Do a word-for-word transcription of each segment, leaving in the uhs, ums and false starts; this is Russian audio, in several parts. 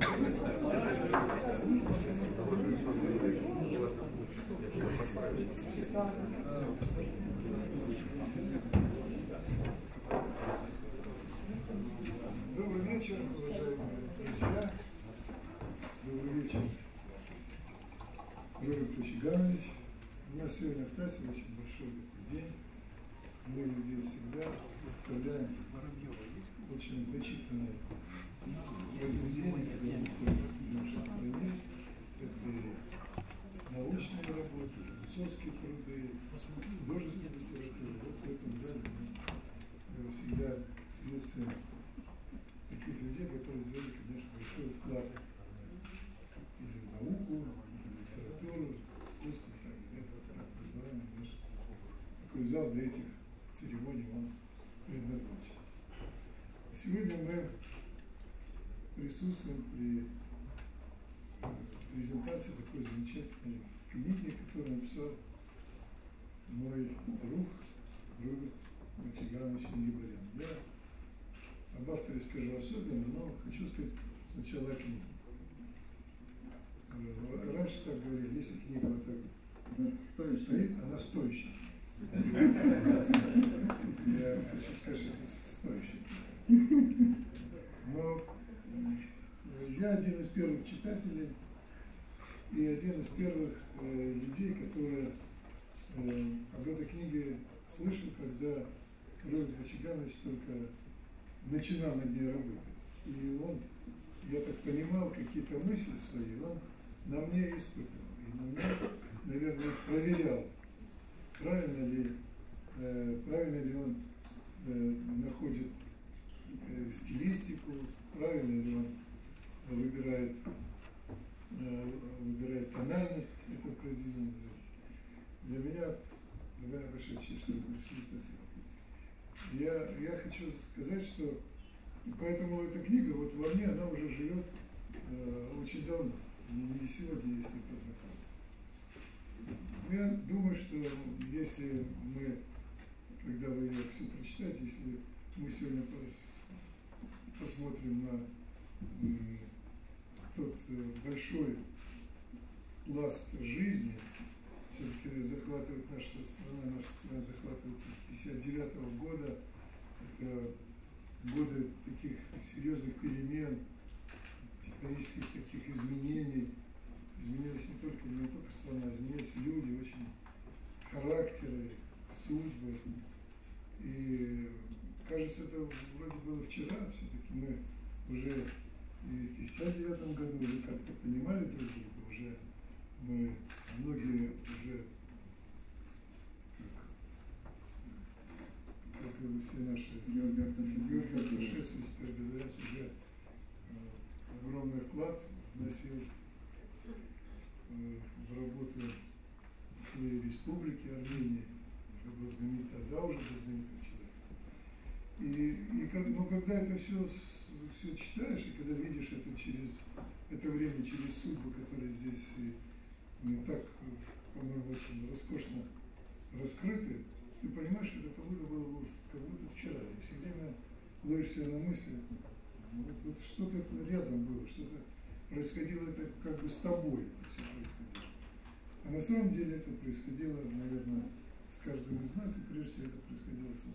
Добрый вечер, уважаемые друзья. Добрый вечер, Роберт Вачиганович. У нас сегодня в классе очень большой такой день. Мы здесь всегда представляем очень значительное произведение, которое выходит в нашей стране. Это научные работы, философские труды, художественная литература. Вот в этом зале мы всегда приветствуем таких людей, которые сделали, конечно, большой вклад или в науку, или в литературу, искусство. Это так называемый наш такой зал для этих церемоний он предназначен. Сегодня мы присутствуем при презентации такой замечательной книги, которую написал мой друг Роберт Вачиганович Нигибарян. Я об авторе скажу особенно, но хочу сказать сначала о книге. Раньше так говорили, если книга вот так стоит, она стоящая. Я хочу сказать, что это стоящая. Но я один из первых читателей и один из первых э, людей, которые э, об этой книге слышал, когда Роберт Вачиганович только начинал над ней работать. И он, я так понимал, какие-то мысли свои он на мне испытывал. И на мне, наверное, проверял, правильно ли, э, правильно ли он э, находит э, стилистику, правильно ли он выбирает, э, выбирает тональность этого произведения. Для меня, для меня большая честь, что я буду спасибо. Я, я хочу сказать, что поэтому эта книга, вот во мне, она уже живет э, очень давно, не сегодня, если познакомиться. Я думаю, что если мы, когда вы ее все прочитаете, если мы сегодня посмотрим на э, тот э, большой пласт жизни, все-таки захватывает наша страна, наша страна захватывается с пятьдесят девятого года. Это годы таких серьезных перемен, тектонических таких изменений. Изменилась не только, не только страна, изменились люди, очень характеры, судьбы. И кажется, это вроде было вчера, все-таки мы уже и в пятьдесят девятом году уже как-то понимали друг друга, уже мы многие уже, как, как и все наши предшественники, Безарян уже э, огромный вклад вносил э, в работу своей республики Армении, это был знаменитый, тогда уже был знаменитый человек. И, и как, но когда это все, все читаешь, и когда видишь это через это время, через судьбу, которая здесь не так, по-моему, очень роскошно раскрыты, ты понимаешь, что это как будто было как будто вчера. И все время ловишь себя на мысли, вот, вот что-то рядом было, что-то происходило, это как бы с тобой это все происходило. А на самом деле это происходило, наверное, с каждым из нас, и прежде всего это происходило со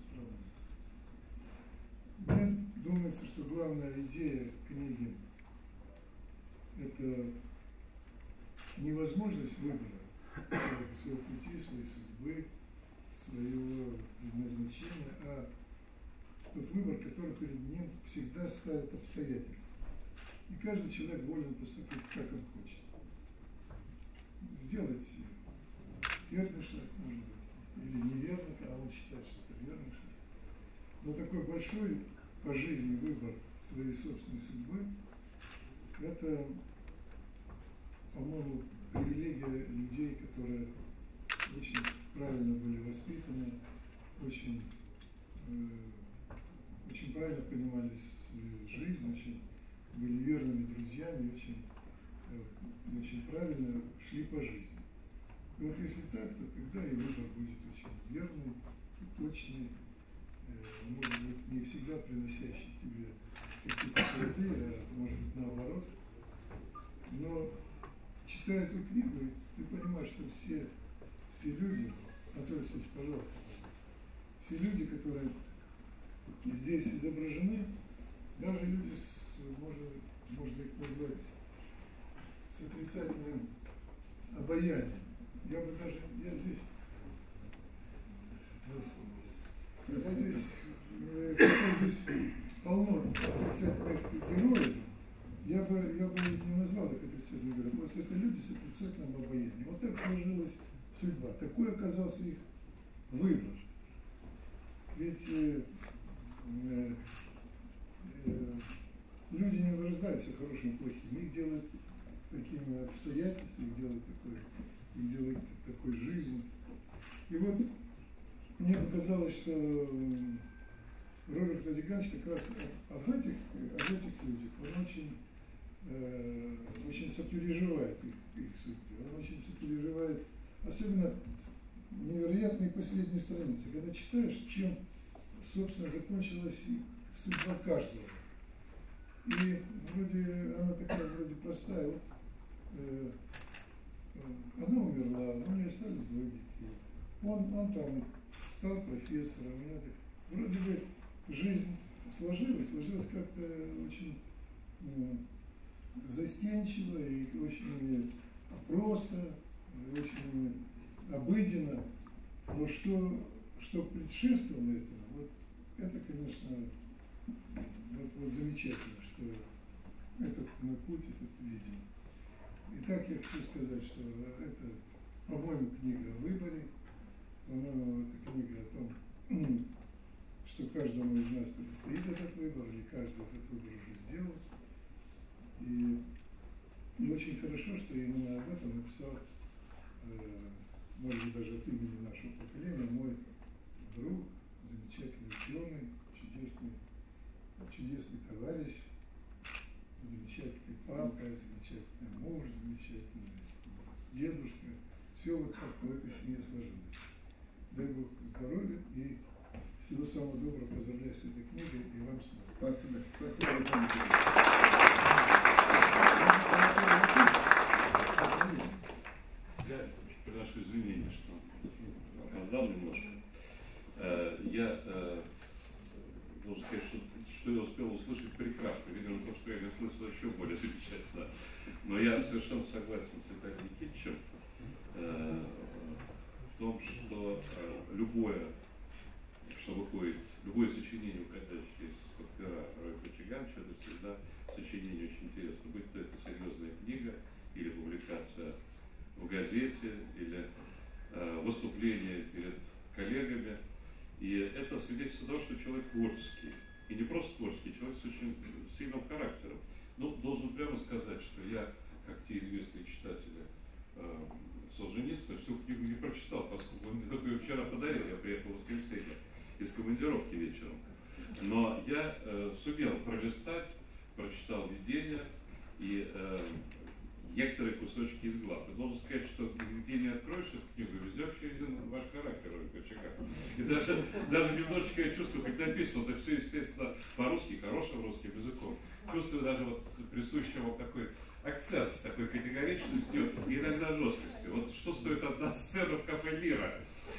страной. Мне думается, что главная идея книги – это невозможность выбора своего пути, своей судьбы, своего предназначения, а тот выбор, который перед ним всегда ставит обстоятельства. И каждый человек волен поступить, как он хочет. Сделать верный шаг, может быть, или неверный, а он считает, что это верный шаг. Но такой большой по жизни выбор своей собственной судьбы – это, по-моему, привилегия людей, которые очень правильно были воспитаны, очень, э, очень правильно понимали свою жизнь, очень были верными друзьями, очень, э, очень правильно шли по жизни. И вот если так, то тогда и выбор будет очень верный и точный, э, может быть, не всегда приносящий тебе какие-то плоды, а может быть наоборот, читая эту книгу, ты понимаешь, что все, все люди, Анатолий Алексеевич, пожалуйста, все люди, которые здесь изображены, даже люди, с, можно, можно их назвать, с отрицательным обаянием. Я бы даже, я здесь, я здесь, я здесь полно отрицательных героев, я бы, я бы не назвал их отрицательными героями, просто это люди с отрицательным обаянием. Вот так сложилась судьба. Такой оказался их выбор. Ведь э, э, э, люди не рождаются хорошими и плохими, их делают такими обстоятельствами, их делают такой, их делают такой жизнью. И вот мне показалось, что Роберт Ватиканович как раз об этих, об этих людях, он очень, э, очень сопереживает их, их судьбе, он очень сопереживает, особенно невероятные последние страницы, когда читаешь, чем, собственно, закончилась судьба каждого. И вроде она такая вроде простая. Вот, э, она умерла, у нее остались двое детей. Он, он там стал профессором, у меня так, вроде бы жизнь сложилась, сложилась как-то очень э, застенчиво и очень просто, очень обыденно. Но что, что предшествовало этому, вот это, конечно, вот, вот замечательно, что этот мой путь, этот виден. Итак, я хочу сказать, что это, по-моему, книга о выборе, по-моему, это книга о том, что каждому из нас предстоит этот выбор, или каждый этот выбор уже сделал. И, и очень хорошо, что именно об этом написал, э, может быть, даже от имени нашего поколения, мой друг, замечательный ученый, чудесный, чудесный товарищ, замечательный папа, замечательный муж, замечательный дедушка. Все вот как в этой семье сложилось. Дай Бог здоровья и всего самого доброго. Поздравляю с этой книгой и вам снова. Спасибо. Спасибо. Я приношу извинения, что опоздал немножко. Я должен сказать, что, что я успел услышать прекрасно. Видимо, то, что я не слышал, еще более замечательно. Но я совершенно согласен с Виталием Никитичем в том, что любое, что выходит, любое сочинение, уходящее из пера Роберта Чигановича, это всегда сочинение очень интересно. Будь то это серьезная книга, или публикация в газете, или э, выступление перед коллегами. И это свидетельство того, что человек творческий. И не просто творческий, человек с очень сильным характером. Ну, должен прямо сказать, что я, как те известные читатели э, Солженицына, всю книгу не прочитал, поскольку он мне только ее вчера подарил, я приехал в воскресенье из командировки вечером. Но я э, сумел пролистать, прочитал введение и э, некоторые кусочки из глав. И должен сказать, что где не откроешь эту книгу, везде вообще виден ваш характер, и даже, даже немножечко я чувствую, как написано, это все, естественно, по-русски, хорошим русским языком. Чувствую даже вот присущий вам такой акцент с такой категоричностью и иногда жесткостью. Вот что стоит одна сцена в кафе «Лира»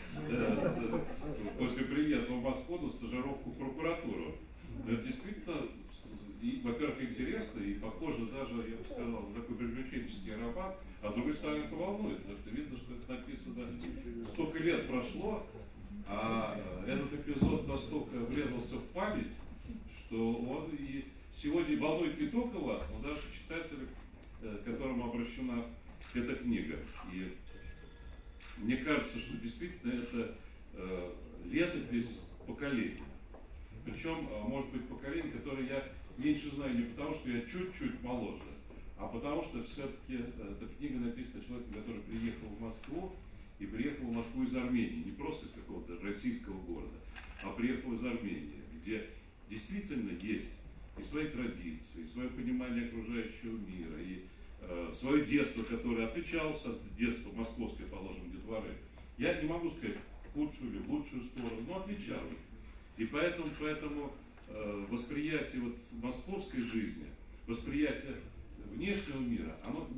после приезда в Москву на стажировку в прокуратуру. Это действительно, и, во-первых, интересно, и похоже даже, я бы сказал, на такой приключенческий роман, а с другой стороны это волнует, потому что видно, что это написано, столько лет прошло, а этот эпизод настолько врезался в память, что он и сегодня волнует не только вас, но даже читателей, к которым обращена эта книга. И мне кажется, что действительно это э, летопись поколений. Причем, может быть, поколение, которое я меньше знаю не потому, что я чуть-чуть моложе, а потому что все-таки эта книга написана человеком, который приехал в Москву, и приехал в Москву из Армении, не просто из какого-то российского города, а приехал из Армении, где действительно есть и свои традиции, и свое понимание окружающего мира, и э, свое детство, которое отличалось от детства московской, положим, детворы. Я не могу сказать худшую или лучшую сторону, но отличалось. И поэтому, поэтому э, восприятие вот московской жизни, восприятие внешнего мира, оно не,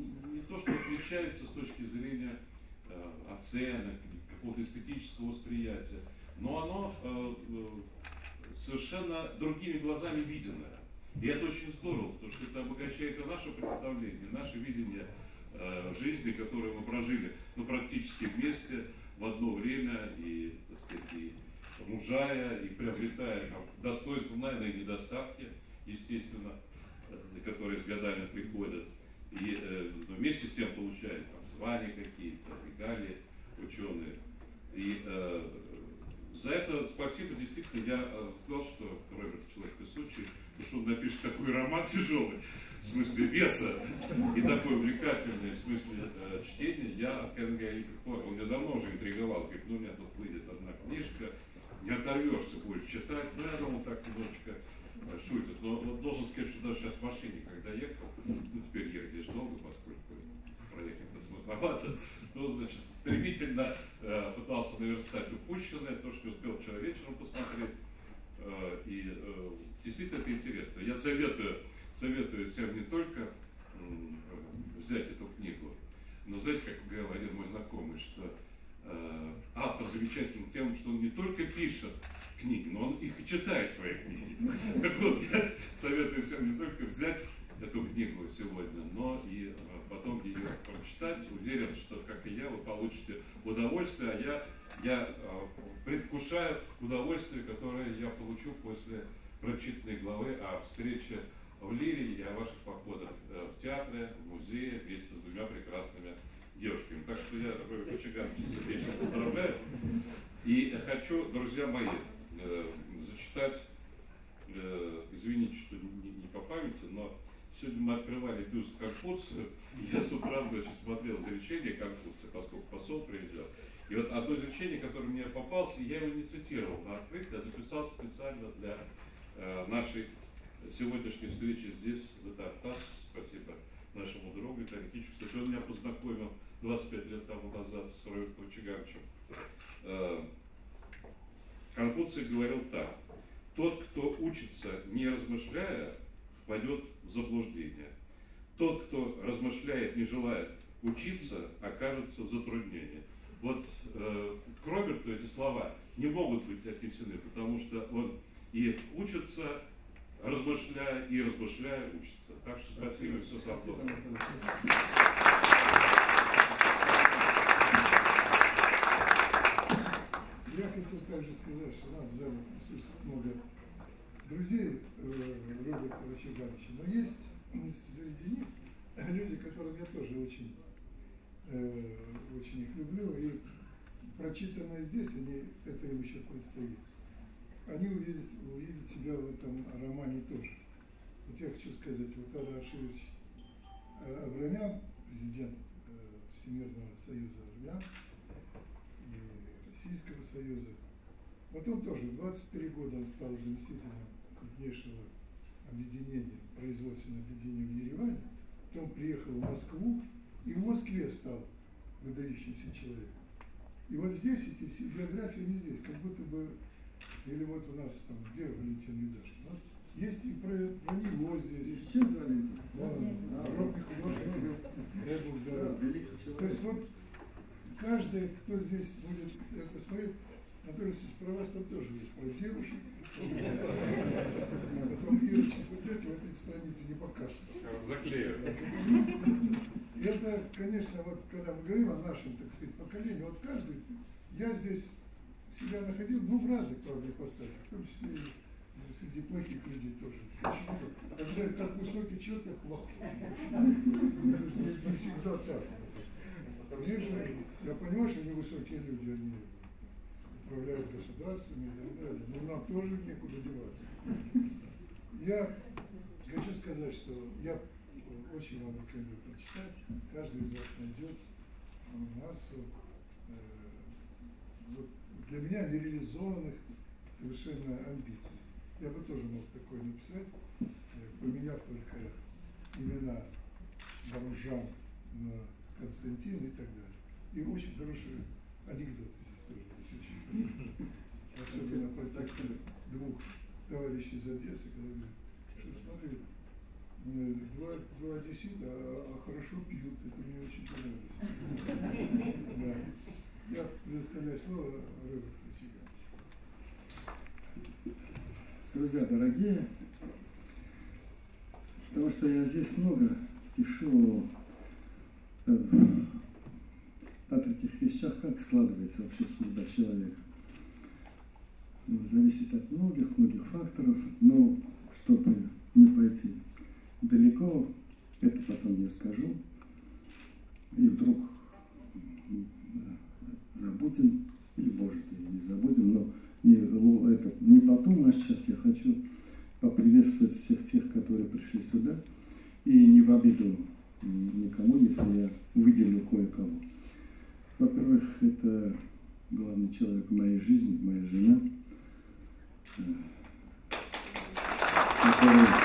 то, что отличается с точки зрения э, оценок, какого-то эстетического восприятия, но оно э, э, совершенно другими глазами виденное. И это очень здорово, потому что это обогащает и наше представление, наше видение э, жизни, которую мы прожили, ну, практически вместе в одно время, и, так сказать, и мужая, и приобретая там, достоинства, наверное, и недостатки, естественно, э, которые с годами приходят, и э, вместе с тем получают там, звания какие-то, регалии ученые. И э, за это спасибо, действительно, я э, знал, что Роберт человек везучий, потому что он напишет такой роман тяжелый, в смысле веса, и такой увлекательный, в смысле э, чтения. Я от Кенга и приходил, он меня давно уже интриговал, говорит, ну у меня тут выйдет одна книжка, не оторвешься, будешь читать. Ну я думал, так немножечко э, шутит. Но вот должен сказать, что даже сейчас в машине, когда ехал, ну теперь ехать долго, поскольку проехать-то сложновато, то, значит, стремительно э, пытался наверстать упущенное, то, что успел вчера вечером посмотреть. Э, и э, действительно это интересно. Я советую, советую всем не только э, взять эту книгу, но знаете, как говорил один мой знакомый, что э, автор замечательный тем, что он не только пишет книги, но он их и читает, свои книги. Так вот, я советую всем не только взять эту книгу сегодня, но и э, потом ее прочитать. Уверен, что, как и я, вы получите удовольствие, а я, я э, предвкушаю удовольствие, которое я получу после прочитанной главы о встрече в Лире и о ваших походах э, в театре, в музее вместе с двумя прекрасными девушками. Так что я такой Кочегар сердечно поздравляю. И хочу, друзья мои, э, зачитать, э, извините, что не, не по памяти, но сегодня мы открывали бюст Конфуция, и я с утра, значит, смотрел изречение Конфуция, поскольку посол приезжал. И вот одно изречение, которое мне попалось, я его не цитировал на открытии, а записал специально для э, нашей сегодняшней встречи здесь, в Татарстане. Спасибо нашему другу Виталию Кичу. Кстати, он меня познакомил двадцать пять лет тому назад с Робертом Кочегарычем. Э, Конфуций говорил так: тот, кто учится, не размышляя, впадет в заблуждение. Тот, кто размышляет, не желает учиться, окажется в затруднении. Вот э, к Роберту эти слова не могут быть отнесены, потому что он и учится, размышляя, и размышляя, учится. Так что спасибо, все со мной. Я хотел также сказать, что у нас в зале присутствует много друзей э, Роберта Кочегарыча, но есть среди них люди, которым я тоже очень, э, очень их люблю, и прочитанное здесь, они, это им еще предстоит. Они увидят, увидят себя в этом романе тоже. Вот я хочу сказать, вот Ара Аширович Аврамян, президент э, Всемирного союза армян и Российского союза, вот он тоже, в двадцать три года он стал заместителем крупнейшего объединения, производственного объединения в Ереване, потом приехал в Москву и в Москве стал выдающимся человеком. И вот здесь эти все биографии не здесь, как будто бы, или вот у нас там, где Валентин Юдашин, вот, есть и про, про него здесь. Сейчас Валентин? Да, робный художник, я был здоров. То есть вот каждый, кто здесь будет это смотреть, Анатолий Алексеевич, про вас там тоже есть, про девушек. Потом Ирочек, вот эти, в этой странице не покажут. Заклею. Это, конечно, вот когда мы говорим о нашем, так сказать, поколении, вот каждый, я здесь себя находил, ну, в разных, правда, ипостасях, в том числе и среди плохих людей тоже. Когда как высокий человек, так плохой. Не всегда так. Конечно, я понимаю, что невысокие люди, они управляют государствами и так далее, но нам тоже некуда деваться. Я хочу сказать, что я очень вам рекомендую прочитать. Каждый из вас найдет массу э, вот, для меня нереализованных совершенно амбиций. Я бы тоже мог такое написать, э, поменяв только имена Боржан на Константин и так далее. И очень хороший анекдот здесь тоже есть, очень хороший. Особенно про тех двух товарищей из Одессы, когда говорят, что смотри, э, два, два одессита, а, а хорошо пьют, это мне очень понравилось. Да. Я предоставляю слово Роберту Чигановичу. Друзья дорогие, потому что я здесь много пишу о таких вещах, как складывается вообще судьба человека. Зависит от многих-многих факторов, но чтобы не пойти далеко, это потом я скажу, и вдруг забудем, или может и не забудем, но не, это, не потом, а сейчас я хочу поприветствовать всех тех, которые пришли сюда, и не в обиду никому, если я выделю кое-кого. Во-первых, это главный человек в моей жизни, моя жена, которой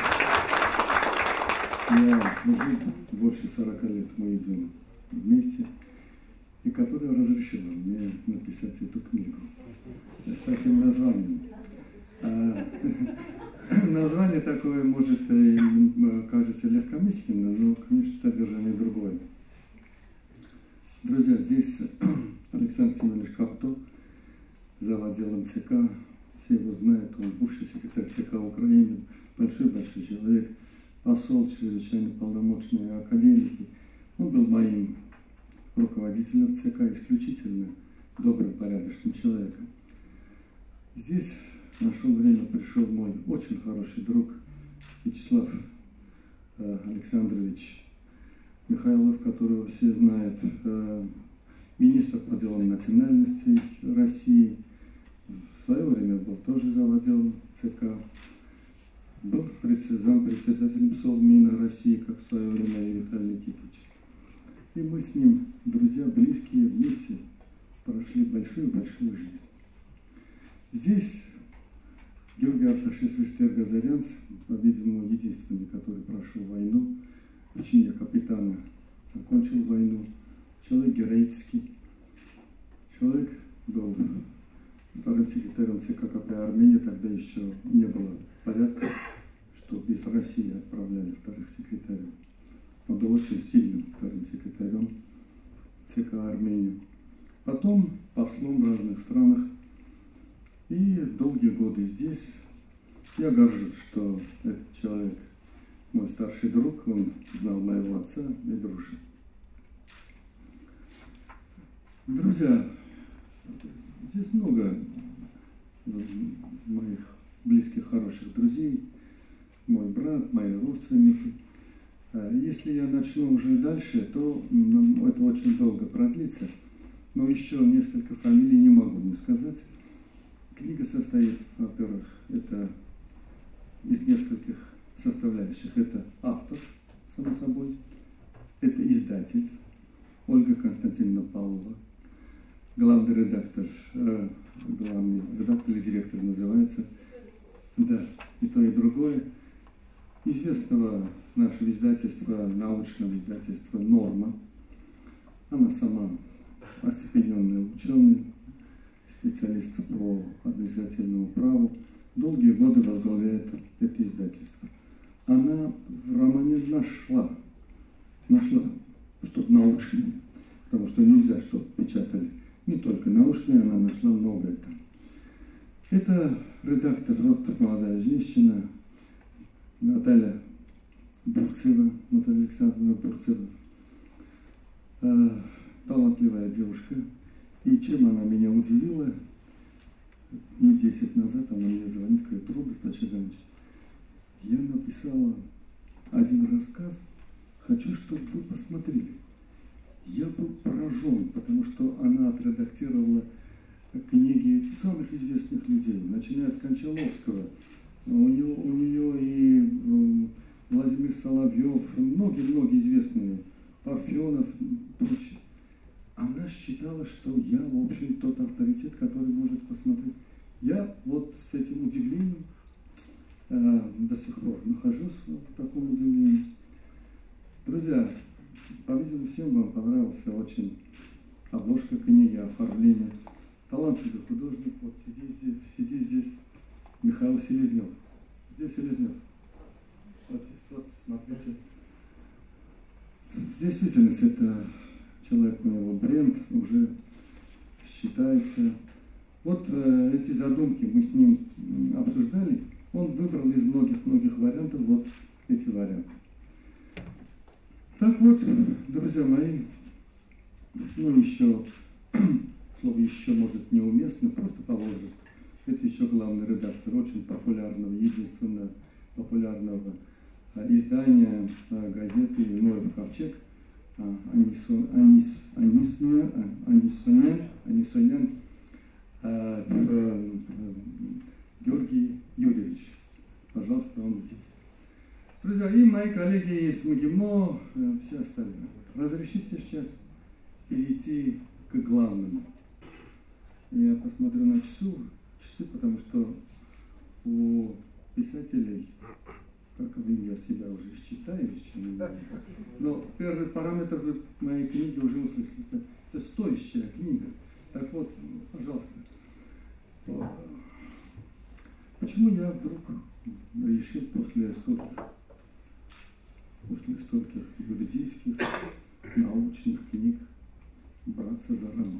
я уже больше сорока лет мы идем вместе, и которая разрешила мне написать эту книгу с таким названием. А, название такое, может, и кажется легкомысленным, но, конечно, содержание другое. Друзья, здесь Александр Семенович Капто, заводил ЦК, все его знают, он бывший секретарь ЦК Украины, большой-большой человек, посол, чрезвычайно полномочный, академик. Он был моим руководителем ЦК, исключительно добрым, порядочным человеком. Здесь в наше время пришел мой очень хороший друг Вячеслав э, Александрович Михайлов, которого все знают, э, министр по делам национальностей России. В свое время был тоже заводил ЦК, был зампредседателем Совмина России, как в свое время и Виталий Никитич. И мы с ним, друзья, близкие, вместе прошли большую-большую жизнь. Здесь Георгий Арташевич Газарянц, по-видимому, единственный, который прошел войну, в чине капитана закончил войну, человек героический, человек был вторым секретарем ЦК КП Армении, тогда еще не было порядка, что без России отправляли вторых секретарей. Он был очень сильным вторым секретарем ЦК Армении. Потом послом в разных странах. И долгие годы здесь. Я горжусь, что этот человек мой старший друг, он знал моего отца и дружил. Друзья, здесь много моих близких, хороших друзей, мой брат, мои родственники. Если я начну уже дальше, то ну, это очень долго продлится. Но еще несколько фамилий не могу не сказать. Книга состоит, во-первых, это из нескольких составляющих. Это автор, само собой, это издатель Ольга Константиновна Павлова, главный редактор, э, главный редактор или директор называется, да, и то, и другое. Известного нашего издательства, научного издательства «Норма». Она сама остепененный ученый, специалист по административному праву, долгие годы возглавляет это издательство. Она в романе нашла, нашла что-то научное, потому что нельзя, чтобы печатали не только научное, она нашла многое там. Это редактор, вот молодая женщина, Наталья Бурцева, Наталья Александровна Бурцева, э, талантливая девушка. И чем она меня удивила, дней десять назад она мне звонит, говорит: Роберт Чиганович, я написала один рассказ, хочу, чтобы вы посмотрели. Я был поражен, потому что она отредактировала книги самых известных людей, начиная от Кончаловского. У нее, у нее и Владимир Соловьев, многие-многие известные, Парфенов и прочее. Она считала, что я, в общем, тот авторитет, который может посмотреть. Я вот с этим удивлением э, до сих пор нахожусь в таком удивлении. Друзья, по-видимому, всем вам понравился очень обложка книги, оформление. Талантливый художник, вот сиди здесь, сиди здесь, Михаил Селезнев. Здесь Селезнев. Вот здесь, вот. Смотрите. В действительности это человек, у него бренд уже считается. Вот э, эти задумки мы с ним обсуждали. Он выбрал из многих-многих вариантов вот эти варианты. Так вот, друзья мои, ну еще, слово еще может неуместно, просто по возрасту. Это еще главный редактор очень популярного, единственно популярного издания газеты «Ноев ковчег», Анисонян, Анисонян Георгий Юрьевич. Пожалуйста, он здесь. Друзья, и мои коллеги из МГИМО, все остальные. Разрешите сейчас перейти к главному. Я посмотрю на часы, часы, потому что у писателей, как вы, я себя уже считаю, но первый параметр вы моей книги уже услышали. Это, это стоящая книга. Так вот, пожалуйста. Почему я вдруг решил после стольких, после стольких юридических, научных книг браться за роман?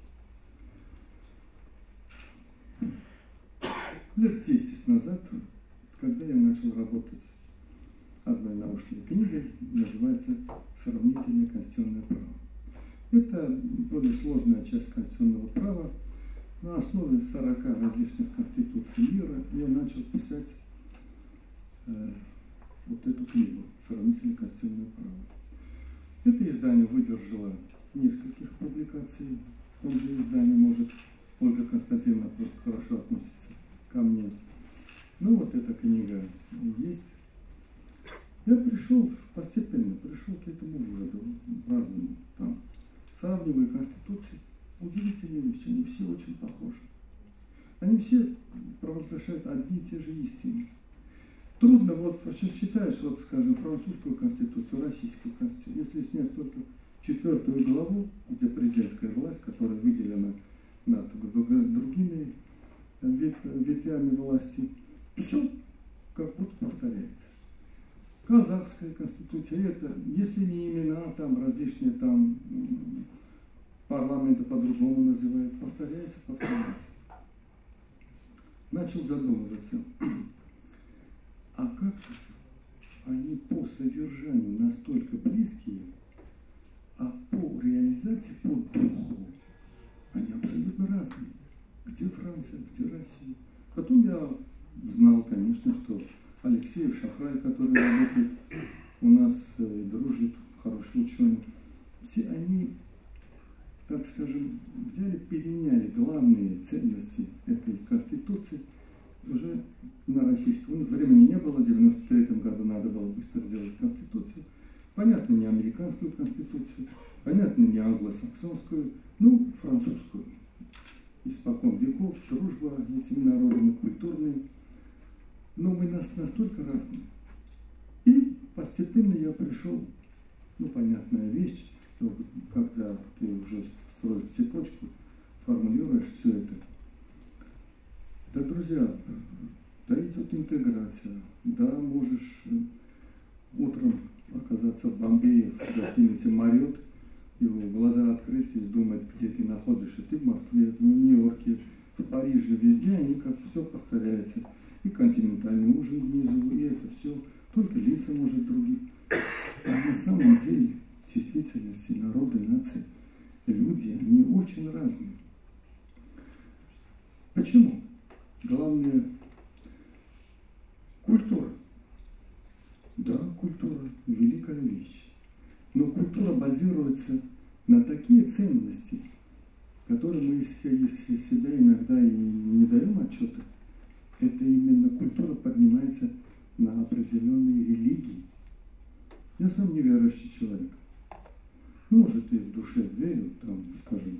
Лет десять назад, когда я начал работать одной научной книгой, называется «Сравнительное конституционное право». Это более сложная часть конституционного права. На основе сорока различных конституций мира я начал писать э, вот эту книгу «Сравнительное конституционное право». Это издание выдержало нескольких публикаций. В том же издании, может, Ольга Константиновна просто хорошо относится ко мне. Ну вот эта книга есть. Я пришел, постепенно пришел к этому выводу, разному. Там, сравнивая конституции, удивительные вещи, они все очень похожи. Они все провозглашают одни и те же истины. Трудно, вот сейчас читаешь, вот, скажем, французскую конституцию, российскую конституцию, если снять только четвертую главу, где президентская власть, которая выделена над другими ветвями власти, все как будто повторяется. Казахская конституция, это, если не имена, там различные там парламенты по-другому называют, повторяется, повторяется. Начал задумываться, а как они по содержанию настолько близкие, а по реализации, по духу, они абсолютно разные. Где Франция, где Россия? Потом я знал, конечно, что Алексеев Шахрай, который работает у нас и дружит, хороший ученый, все они, так скажем, взяли, переняли главные ценности этой Конституции уже на российском. Времени не было, в девяносто третьем году надо было быстро сделать Конституцию. Понятно, не американскую Конституцию, понятно, не англосаксонскую, ну, французскую. Испокон веков, дружба этими народами, культурные. Но мы нас настолько разные. И постепенно я пришел, ну, понятная вещь, что когда ты уже строишь цепочку, формулируешь все это. Да, друзья, да, идет интеграция, да, можешь утром оказаться в Бомбее, в гостинице «Марриотт», и глаза открыть и думать, где ты находишься. Ты в Москве, в Нью-Йорке, в Париже, везде они как все повторяется. И континентальный ужин внизу, и это все, только лица, может, другие. А на самом деле, в действительности, народы, нации, люди, они очень разные. Почему? Главное, культура. Да, культура – великая вещь. Но культура базируется на такие ценности, которые мы из себя иногда и не даем отчета. Это именно культура поднимается на определенные религии. Я сам неверующий человек. Может, и в душе верю, там, скажем,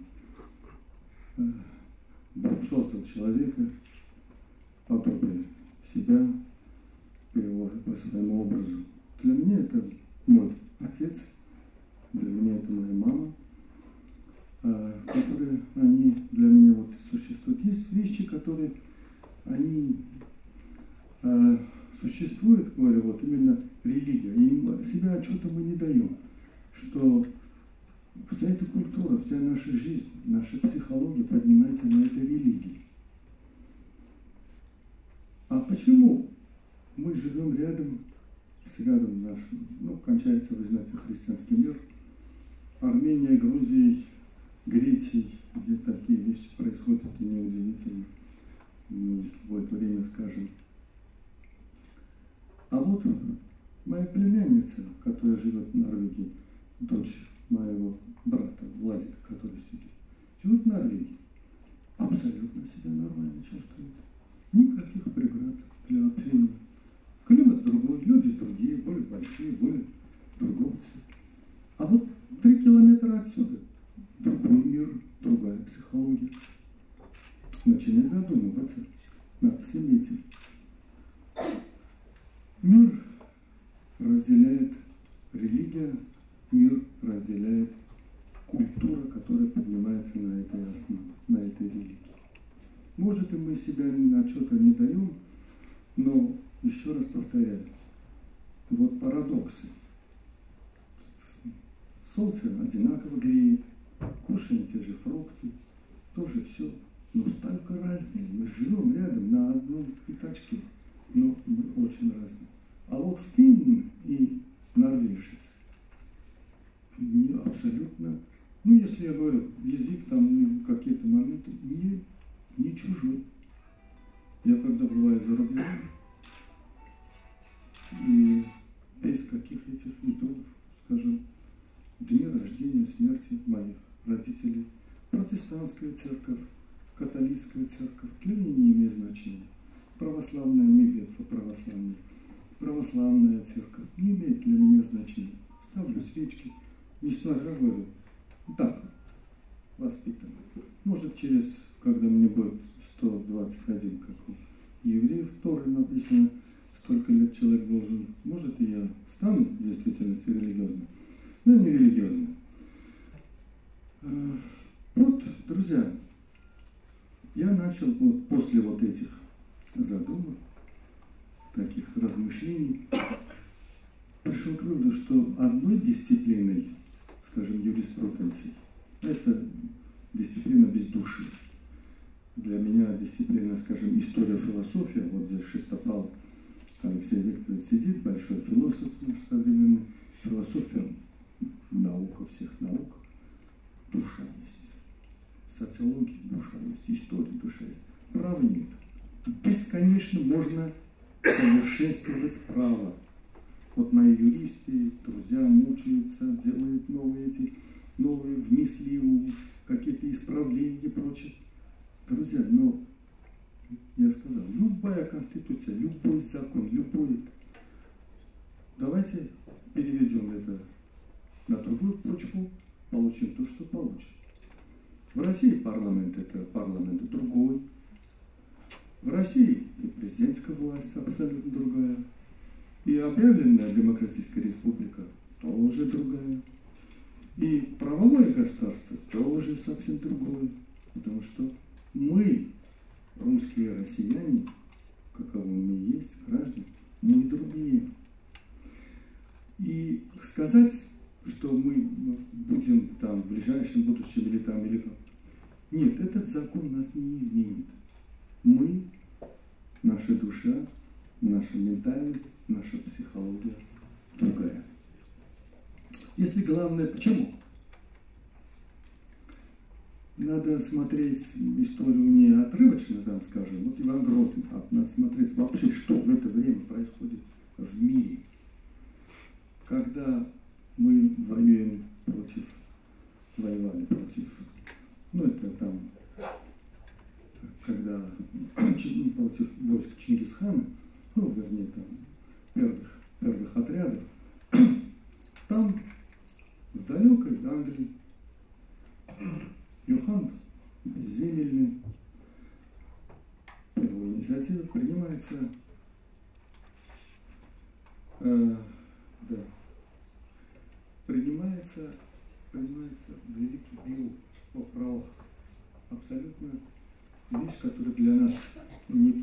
Бог создал человека, подобие себя, его по своему образу. Для меня это мой отец, для меня это моя мама, которые они для меня вот существуют. Есть вещи, которые они существуют, говорю, вот именно религия. отчета мы не даем, что вся эта культура, вся наша жизнь, наша психология поднимается на этой религии. А почему мы живем рядом с рядом нашим, ну, кончается, вы знаете, христианский мир, Армения, Грузия, Греция, где такие вещи происходят, и неудивительно, мы в это время скажем. А вот моя племянница, которая живет в Норвегии, дочь моего брата Владика, который сидит, живет в Норвегии, абсолютно себя нормально чувствует. Никаких преград для общения. Климат другой, люди другие, более большие, более торговцы. А вот три километра отсюда другой мир, другая психология. Начинай задумываться над всем этим. Мир разделяет религия, мир разделяет культура, которая поднимается на этой основе, на этой религии. Может, и мы себя отчета не даем, но еще раз повторяю, вот парадоксы. Солнце одинаково греет, кушаем те же фрукты, тоже все, но столько разные. Мы живем рядом на одном пятачке, но мы очень разные. А вот финн и норвежец не абсолютно, ну если я говорю, язык там какие-то моменты, не, не чужой. Я когда бываю за рубежом, и без каких этих видов, скажем, дни рождения, смерти моих родителей, протестантская церковь, католическая церковь, для меня не имеет значения. Православная мигветва, православная, православная церковь не имеет для меня значения. Ставлю свечки, несмотря, говорю, так, воспитан. Может, через, когда мне будет сто двадцать один, как у евреев в Торе написано, столько лет человек должен, может, и я стану в действительности религиозным, но не религиозным. Вот, друзья, я начал вот после вот этих задумок, таких размышлений, пришел к выводу, что одной дисциплиной, скажем, юриспруденции, это дисциплина без души. Для меня дисциплина, скажем, история, философия, вот здесь Шестопал Алексей Викторович сидит, большой философ наш современный, философия, наука всех наук, душа есть. Социология, душа есть, история, душа есть. Права нет. Бесконечно можно совершенствовать право. Вот мои юристы, друзья мучаются, делают новые эти, новые внесли какие-то исправления и прочее. Друзья, но я сказал, любая конституция, любой закон, любой, давайте переведем это на другую почву, получим то, что получим. В России парламент это парламент другой. В России и президентская власть абсолютно другая. И объявленная демократическая республика тоже другая. И правовое государство тоже совсем другое. Потому что мы, русские россияне, каковы мы есть, граждане, мы другие. И сказать, что мы будем там в ближайшем будущем или там, или как. Нет, этот закон нас не изменит. Мы, наша душа, наша ментальность, наша психология другая. Если главное, почему? Надо смотреть историю не отрывочно, там, скажем, вот Иван Грозный, а надо смотреть вообще, что в это время происходит в мире. Когда мы воюем против, воевали против, ну это там, когда против войск Чингисхана, ну вернее там первых, первых отрядов, там в далекой Англии Йохан Земельный, его инициатива принимается, э, да, принимается, принимается великий билл о правах. Абсолютно вещь, которая для нас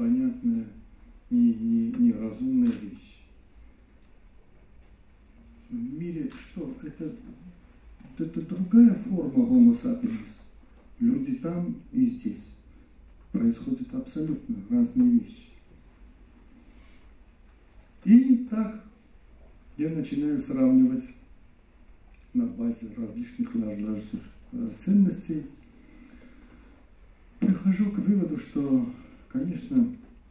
непонятная, не, не, неразумная вещь. в мире что? Это, это другая форма Homo sapiens. Люди там и здесь. Происходят абсолютно разные вещи. И так я начинаю сравнивать на базе различных наших ценностей. Прихожу к выводу, что, конечно,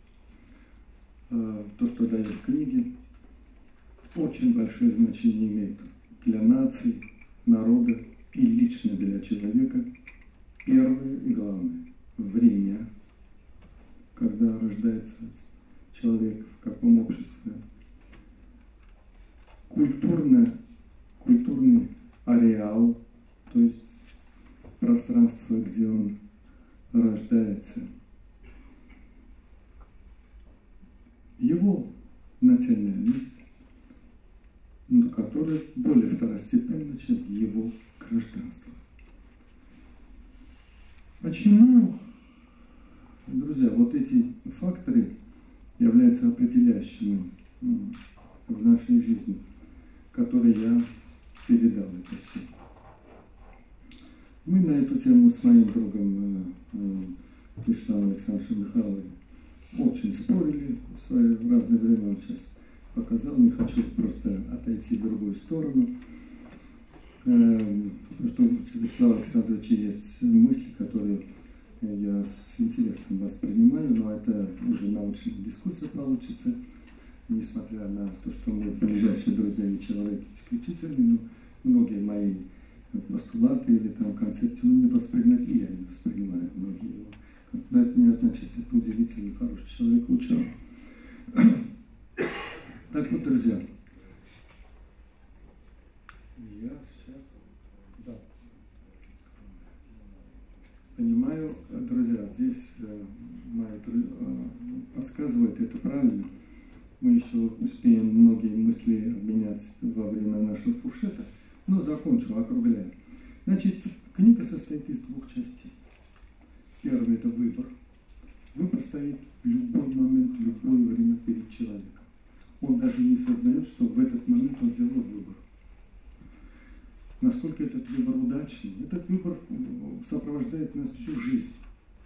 то, что дают в книге, очень большое значение имеет для нации, народа и лично для человека. Первое и главное – время, когда рождается человек, в каком обществе. Культурно, культурный ареал, то есть пространство, где он рождается. Его национальность, которая более второстепенна, чем его гражданство. Почему, друзья, вот эти факторы являются определяющими в нашей жизни, которые я передал это все. Мы на эту тему с моим другом Вячеславом Александровичем Михайловым очень спорили в свое разное время. Он сейчас показал, не хочу просто отойти в другую сторону. Потому что у Вячеслава Александровича есть мысли, которые я с интересом воспринимаю, но это уже научная дискуссия получится, несмотря на то, что мы ближайшие друзья и человек исключительный, но многие мои постулаты или там концепции не воспринимают, и я не воспринимаю многие его. Но это не означает, это удивительный, хороший человек, ученый. Так вот, друзья, я сейчас, да, понимаю, друзья, здесь э, мои э, подсказывают, это правильно. Мы еще успеем многие мысли обменять во время нашего фуршета, но закончу, округляю. Значит, книга состоит из двух частей. Первый – это выбор. Выбор стоит в любой момент, в любое время перед человеком. Он даже не сознает, что в этот момент он сделал выбор. Насколько этот выбор удачный, этот выбор сопровождает нас всю жизнь.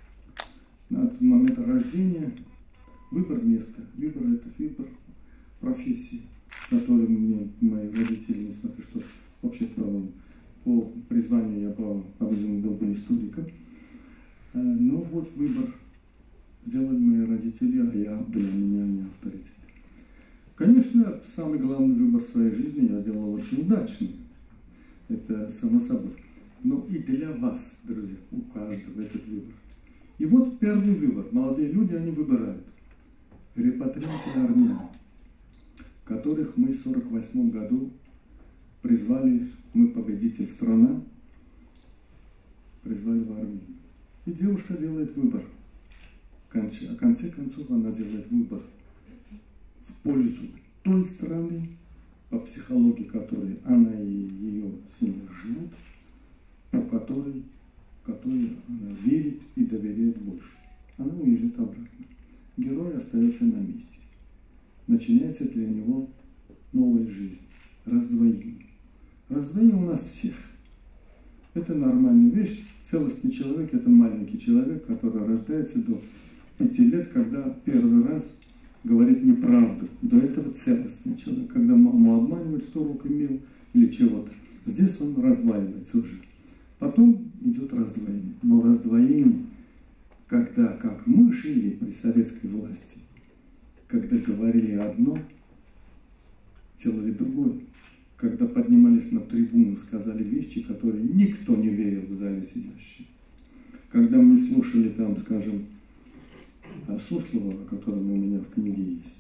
От момента рождения выбор места, выбор – это выбор профессии, которую мне мои родители, несмотря что вообще по, по призванию я по по-видимому был бы историком, но вот выбор сделали мои родители, а я для меня не авторитет. Конечно, самый главный выбор в своей жизни я сделал очень удачный. Это само собой. Но и для вас, друзья, у каждого этот выбор. И вот первый выбор. Молодые люди, они выбирают. Репатрианты армян, которых мы в сорок восьмом году призвали, мы победитель страна, призвали в армию. И девушка делает выбор. В конце концов она делает выбор в пользу той страны, по психологии которой она и ее семья живут, по которой, которой она верит и доверяет больше. Она уезжает обратно. Герой остается на месте. Начинается для него новая жизнь. Раздвоение. Раздвоение у нас всех. Это нормальная вещь. Целостный человек – это маленький человек, который рождается до пяти лет, когда первый раз говорит неправду. До этого целостный человек, когда маму обманывает, что урок имел или чего-то. Здесь он раздваивается уже. Потом идет раздвоение. Но раздвоение, когда, как мы жили при советской власти, когда говорили одно, делали другое. Когда поднимались на трибуну, сказали вещи, которые никто не верил в зале сидящие. Когда мы слушали там, скажем, Суслова, о котором у меня в книге есть,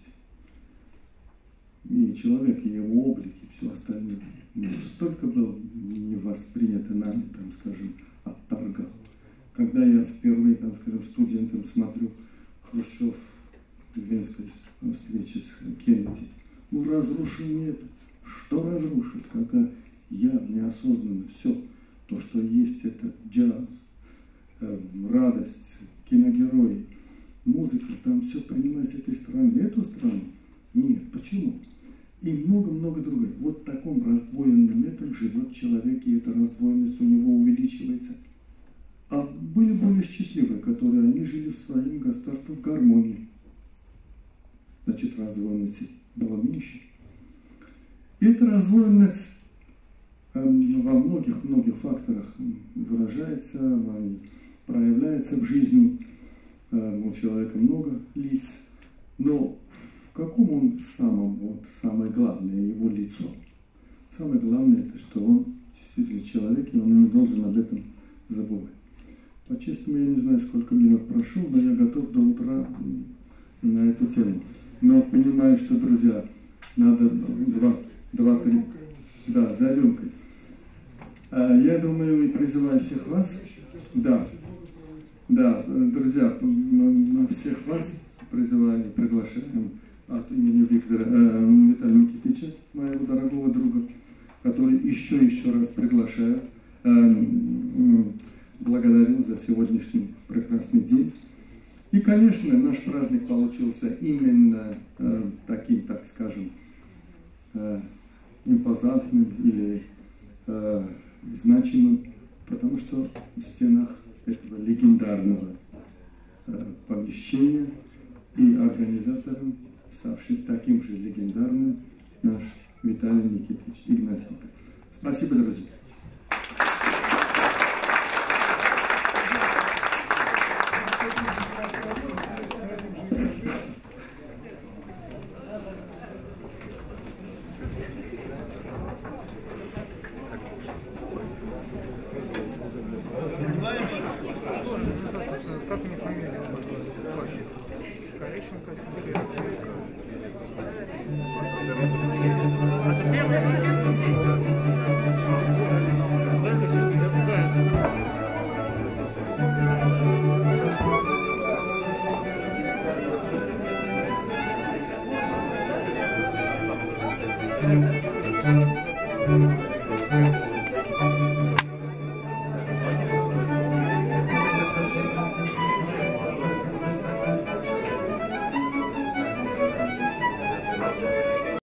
и человек, и его облик, и все остальное, столько было не воспринято нами, там, скажем, от торга. Когда я впервые, там, скажем, студентам смотрю Хрущев в Венской встрече с Кеннеди, ну, разрушил мир. Что разрушить, когда я неосознанно все, то, что есть, это джаз, э, радость, киногерои, музыка, там все принимать с этой стороны, эту страну? Нет. Почему? и много-много других. Вот в таком раздвоенном этом живет человек, и эта раздвоенность у него увеличивается. А были более счастливые, которые они жили в своем государстве в гармонии. Значит, раздвоенности было меньше. И эта раздвоенность э, во многих-многих факторах выражается, проявляется в жизни. Э, у человека много лиц, но в каком он самом, вот, самое главное его лицо? Самое главное, это что он действительно человек, и он не должен об этом забывать. По-честному, я не знаю, сколько минут прошел, но я готов до утра на эту тему. Но понимаю, что, друзья, надо два, два, три, да, за рюмкой. А, я думаю и призываю всех вас, да, да, друзья, всех вас призываю, приглашаем от имени Виктора э, Виталия Никитича, моего дорогого друга, который еще еще раз приглашаю. Э, благодарю за сегодняшний прекрасный день. И, конечно, наш праздник получился именно э, таким, так скажем, э, импозантным или э, значимым, потому что в стенах этого легендарного э, помещения и организатором, ставший таким же легендарным, наш Виталий Никитич Игнатенко. Спасибо, друзья. Как мне фамилия? Корещенко Сергей. Это первый пакет.